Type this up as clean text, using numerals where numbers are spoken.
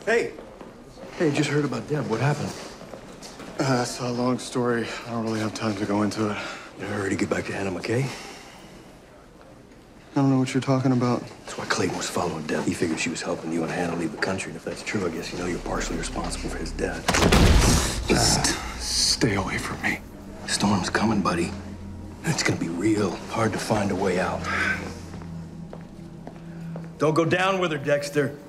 Hey. Hey, just heard about Deb. What happened? It's a long story. I don't really have time to go into it. You in a hurry to get back to Hannah McKay? I don't know what you're talking about. That's why Clayton was following Deb. He figured she was helping you and Hannah leave the country. And if that's true, I guess you know you're partially responsible for his death. Just stay away from me. Storm's coming, buddy. It's gonna be real hard to find a way out. Don't go down with her, Dexter.